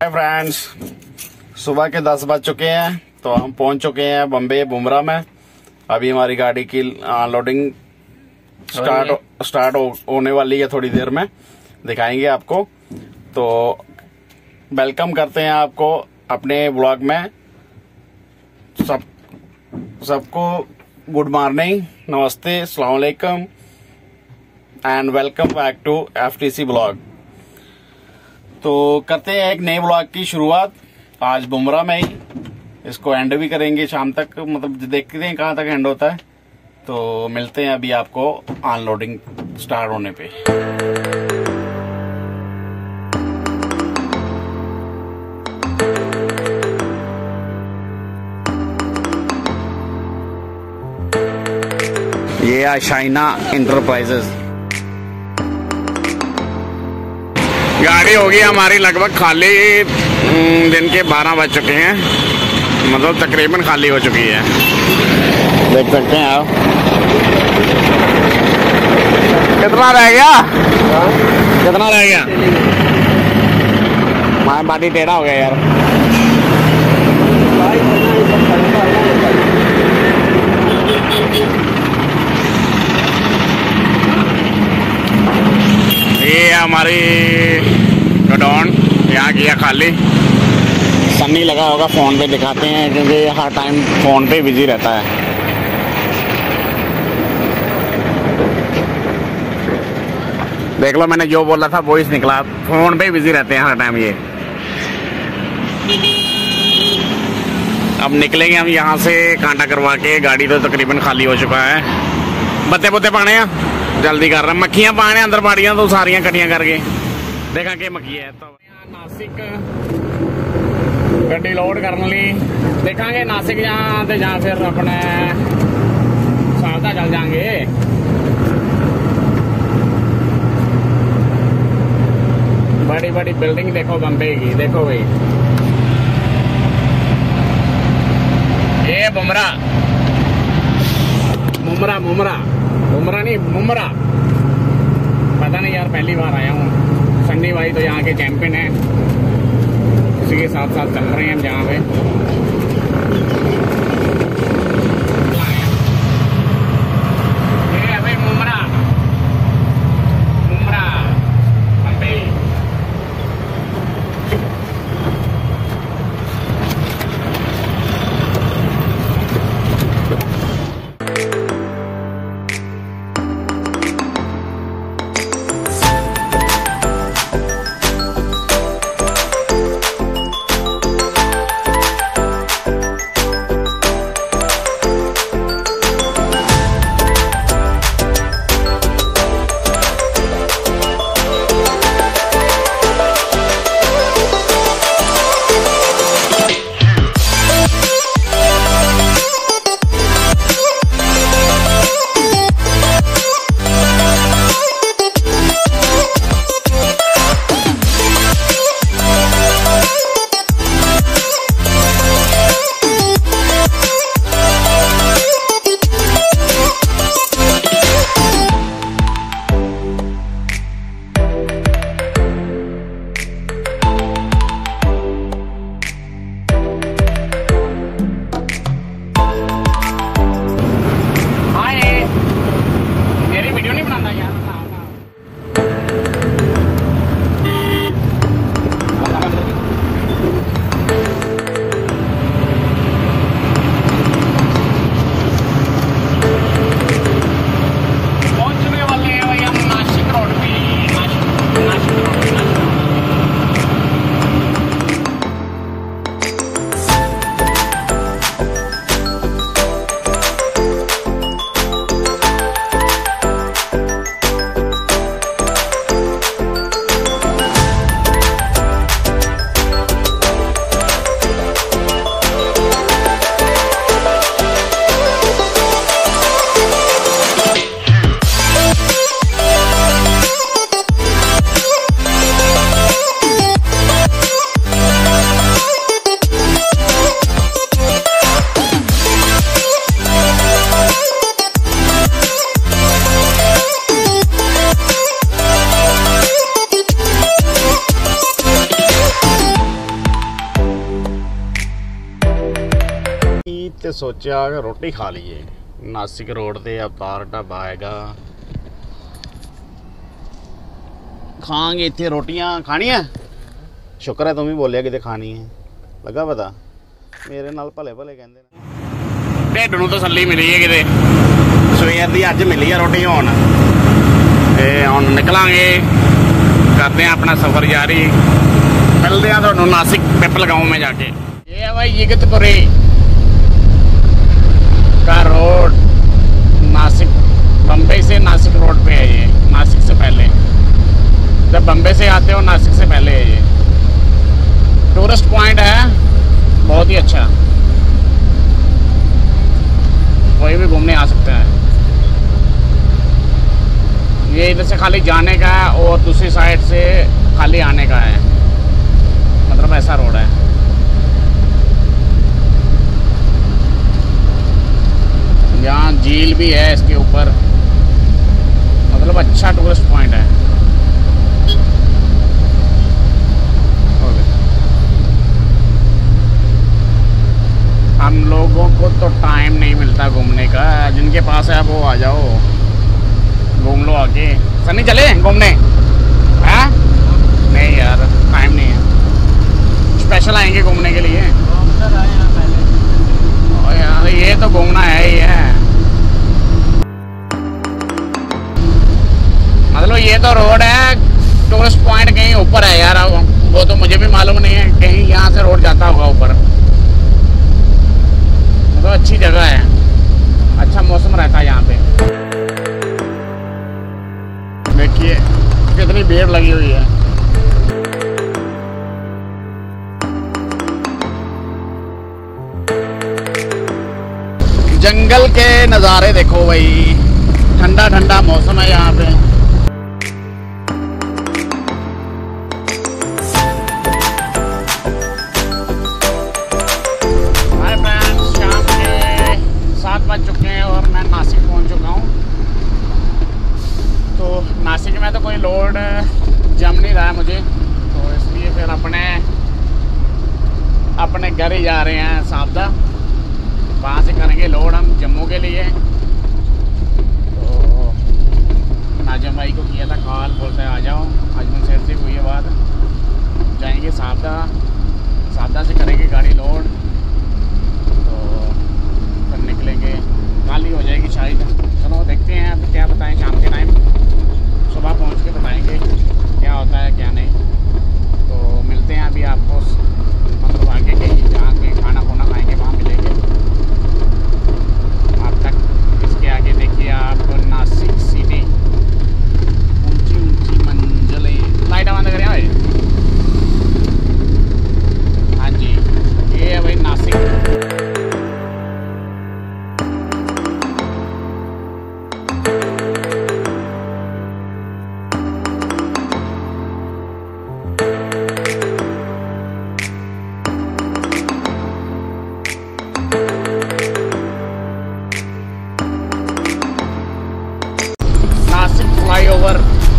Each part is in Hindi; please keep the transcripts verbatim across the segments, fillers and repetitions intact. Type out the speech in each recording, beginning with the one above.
हाय फ्रेंड्स, सुबह के दस बज चुके हैं तो हम पहुंच चुके हैं बम्बे बुमरा में। अभी हमारी गाड़ी की लोडिंग स्टार्ट स्टार्ट हो, होने वाली है, थोड़ी देर में दिखाएंगे आपको। तो वेलकम करते हैं आपको अपने ब्लॉग में। सब सबको गुड मॉर्निंग, नमस्ते, अस्सलाम वालेकुम and welcome back to FTC blog. तो करते हैं एक नए ब्लॉग की शुरुआत आज बुमरा में ही। इसको एंड भी करेंगे शाम तक, मतलब देखते हैं कहाँ तक एंड होता है। तो मिलते हैं अभी आपको अनलोडिंग स्टार्ट होने पे। ये है शाइना इंटरप्राइजेस। गाड़ी होगी हमारी लगभग खाली, दिन के बारह बज चुके हैं, मतलब तकरीबन खाली हो चुकी है। देख सकते हैं आप। कितना रह गया? कितना रह गया? माय बाडी टेढ़ा हो गया यार। ये हमारी गोडाउन यहाँ किया खाली। सन्नी लगा होगा, फोन पे दिखाते हैं क्योंकि हर टाइम फोन पे बिजी रहता है। देख लो, मैंने जो बोला था वॉइस निकला, फोन पे बिजी रहते हैं हर टाइम ये। अब निकलेंगे हम यहाँ से कांटा करवा के। गाड़ी तो तकरीबन खाली हो चुका है। बत्ते बुत्ते पाने हैं, जल्दी कर रहा। मक्खियां पाने अंदर बाड़ियां तो सारियां कटियां करके देखा कि मक्खी है। तो नासिक गड्डी लोड करने ली देखांगे नासिक जहाँ तो जहाँ फिर अपने सावदा चल जाएंगे। बड़ी बड़ी बिल्डिंग देखो बम्बे की, देखो भाई ये बुमरा मुमरा मुमरा मुमरा नहीं मुमरा, पता नहीं यार, पहली बार आया हूँ। सन्नी भाई तो यहाँ के चैंपियन हैं, उसी के साथ साथ चल रहे हैं हम जहाँ पे। ये है भाई मुमरा मुमरा बम्बई। तो सोचा कि रोटी खा लीए। नासिक रोड ते अवतार ढाबा हैगा, खांगे इत्थे रोटियां। खानी है? शुक्र है तुम भी बोलिया कि खानी है, लगा पता। मेरे नाल भले भले कहंदे ने। ढिड नूं तसल्ली मिली है किते, सवेर दी अज मिली है रोटी। हुण ते हुण निकलांगे, करते हैं अपना सफर जारी। मिलते हैं तुहानूं नासिक पिपल गांव में जाके। ये है भाई इगतपुरी का रोड, नासिक बम्बई से नासिक रोड पे है ये। नासिक से पहले, जब बम्बई से आते हो नासिक से पहले है ये। टूरिस्ट पॉइंट है, बहुत ही अच्छा, कोई भी घूमने आ सकता है। ये इधर से खाली जाने का है और दूसरी साइड से खाली आने का है, मतलब ऐसा रोड है। यहाँ झील भी है इसके ऊपर, मतलब अच्छा टूरिस्ट पॉइंट है। हम लोगों को तो टाइम नहीं मिलता घूमने का, जिनके पास है वो आ जाओ, घूम लो आके। सनी चले घूमने? हैं? नहीं यार, टाइम नहीं है। स्पेशल आएंगे घूमने के लिए। ओ यार ये तो घूमना है ही है, मतलब ये तो रोड है, टूरिस्ट पॉइंट कहीं ऊपर है यार, वो तो मुझे भी मालूम नहीं है। कहीं यहाँ से रोड जाता होगा ऊपर। तो अच्छी जगह है, अच्छा मौसम रहता है यहाँ पे। देखिए कितनी भीड़ लगी हुई है। जंगल के नज़ारे देखो भाई, ठंडा ठंडा मौसम है यहाँ पे। बज चुके हैं और मैं नासिक पहुंच चुका हूं। तो नासिक में तो कोई लोड जम नहीं रहा है मुझे, तो इसलिए फिर अपने अपने घर ही जा रहे हैं सावदा। वहाँ से करेंगे लोड हम जम्मू के लिए। तो नाजम भाई को किया था कॉल, बोलते हैं आ जाओ। अजमन शहर से हुई है बात, जाएंगे सावदा, सावदा से करेंगे गाड़ी लोड, निकलेंगे। काली हो जाएगी शायद, चलो देखते हैं। अब क्या बताएं, शाम के टाइम, सुबह पहुंच के बताएंगे क्या होता है क्या नहीं। तो मिलते हैं अभी आपको, मतलब आगे कहीं जहाँ कहीं खाना खुना खाएंगे वहाँ मिलेंगे। आप तक इसके आगे देखिए आप नासिक सिटी, ऊंची ऊंची मंजिलें। लाइट बंद करें भाई। हाँ जी, ये है भाई नासिक। फ्लाईओवर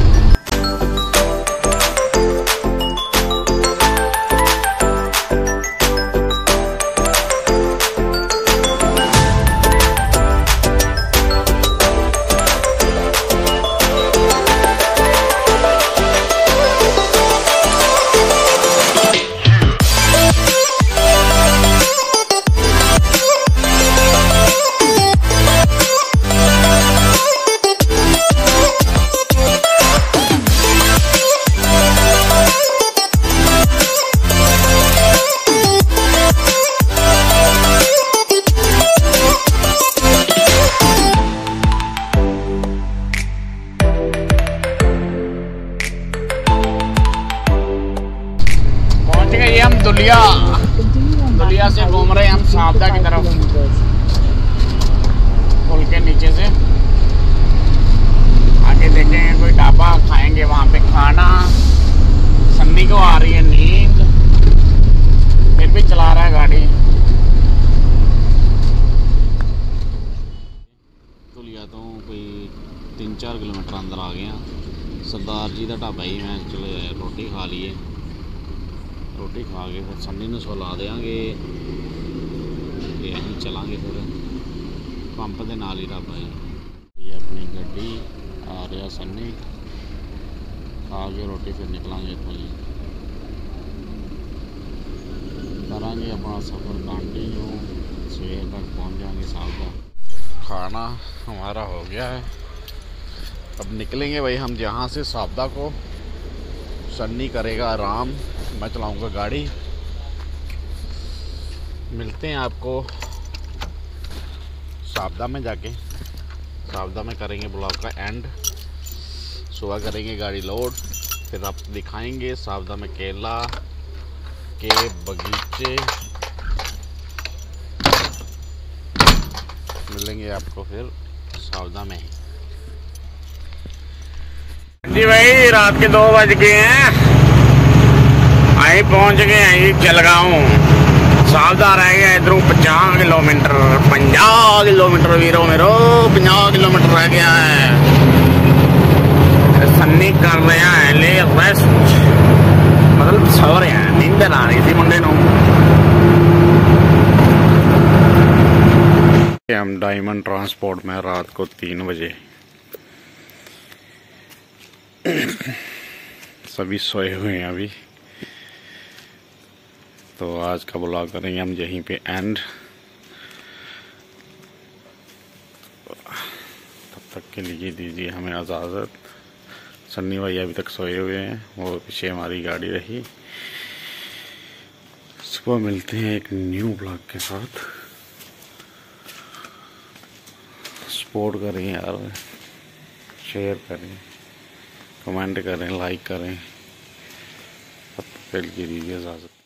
दुलिया दुलिया से घूम रहे हैं हम सावदा की तरफ, पुल के नीचे से। आगे देखेंगे कोई ढाबा, खाएंगे वहाँ पे खाना। सन्नी को आ रही है नींद, फिर भी चला रहा है गाड़ी। दुलिया तो कोई तीन चार किलोमीटर अंदर आ गए। सरदार जी का ढाबा ही, मैं चलो रोटी खा लीए। रोटी खा के फिर सन्नी नूं सुला देंगे। कि अं चलांगे फिर पंप के नाल ही ढाबा है। ये अपनी गड्डी आ रहा सन्नी, खा के रोटी फिर निकलांगे इतों ही, करांगे अपना सफ़र कंटिन्यू, सवेर तक पहुंच जाएंगे सावदा। खाना हमारा हो गया है, अब निकलेंगे भाई हम यहाँ से सावदा को। सन्नी करेगा आराम, मैं चलाऊंगा गाड़ी। मिलते हैं आपको सावदा में जाके। सावदा में करेंगे ब्लॉग का एंड, सुबह करेंगे गाड़ी लोड, फिर आप दिखाएंगे सावदा में केला के बगीचे। मिलेंगे आपको फिर सावदा में। जी भाई रात के दो बज गए हैं, आई पहुंच गए हैं जलगांव। सावदा रह गया इधरों पचास किलोमीटर, पचास किलोमीटर वीरो मेरो, पचास किलोमीटर रह गया है। सन्नी कर रहा है ले रेस्ट, मतलब सो रहे हैं, नींदर आ रही थी मुंडे नूं। हम डायमंड ट्रांसपोर्ट में रात को तीन बजे सभी सोए हुए हैं अभी। तो आज का ब्लॉग करेंगे हम यहीं पे एंड। तब तक के लिए दीजिए हमें इजाज़त। सन्नी भाई अभी तक सोए हुए हैं, वो पीछे हमारी गाड़ी रही। सुबह मिलते हैं एक न्यू ब्लॉग के साथ। सपोर्ट करें यार, शेयर करें, कमेंट करें, लाइक करें। तब तक के लिए दीजिए इजाज़त।